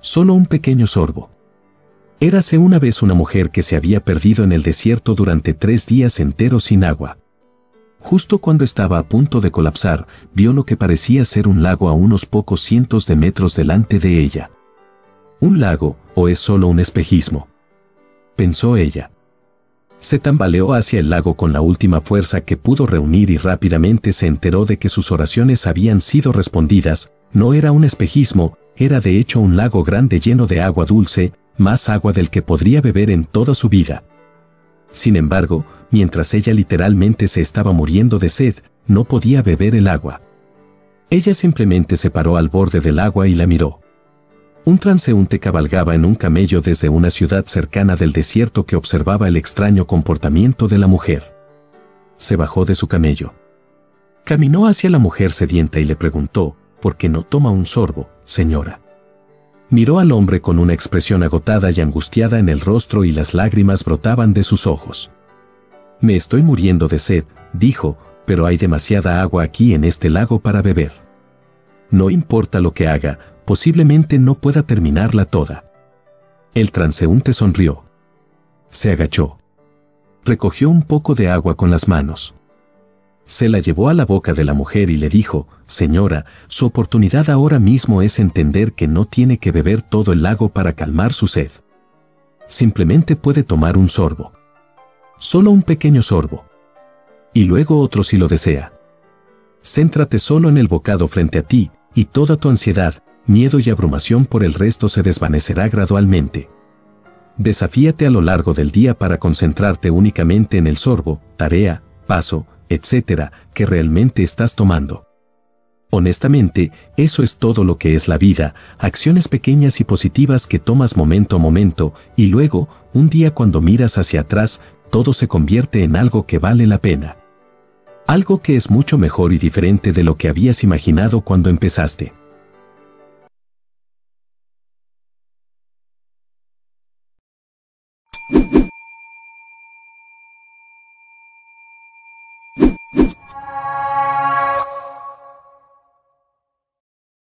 Solo un pequeño sorbo. Érase una vez una mujer que se había perdido en el desierto durante 3 días enteros sin agua. Justo cuando estaba a punto de colapsar, vio lo que parecía ser un lago a unos pocos cientos de metros delante de ella. ¿Un lago, o es solo un espejismo?, pensó ella. Se tambaleó hacia el lago con la última fuerza que pudo reunir y rápidamente se enteró de que sus oraciones habían sido respondidas. No era un espejismo, era de hecho un lago grande lleno de agua dulce, más agua del que podría beber en toda su vida. Sin embargo, mientras ella literalmente se estaba muriendo de sed, no podía beber el agua. Ella simplemente se paró al borde del agua y la miró. Un transeúnte cabalgaba en un camello desde una ciudad cercana del desierto que observaba el extraño comportamiento de la mujer. Se bajó de su camello. Caminó hacia la mujer sedienta y le preguntó, ¿por qué no toma un sorbo, señora? Miró al hombre con una expresión agotada y angustiada en el rostro y las lágrimas brotaban de sus ojos. Me estoy muriendo de sed, dijo, pero hay demasiada agua aquí en este lago para beber. No importa lo que haga, posiblemente no pueda terminarla toda. El transeúnte sonrió. Se agachó. Recogió un poco de agua con las manos. Se la llevó a la boca de la mujer y le dijo, señora, su oportunidad ahora mismo es entender que no tiene que beber todo el lago para calmar su sed. Simplemente puede tomar un sorbo. Solo un pequeño sorbo. Y luego otro si lo desea. Céntrate solo en el bocado frente a ti, y toda tu ansiedad, miedo y abrumación por el resto se desvanecerá gradualmente. Desafíate a lo largo del día para concentrarte únicamente en el sorbo, tarea, paso, etc., que realmente estás tomando. Honestamente, eso es todo lo que es la vida, acciones pequeñas y positivas que tomas momento a momento, y luego, un día cuando miras hacia atrás, todo se convierte en algo que vale la pena. Algo que es mucho mejor y diferente de lo que habías imaginado cuando empezaste.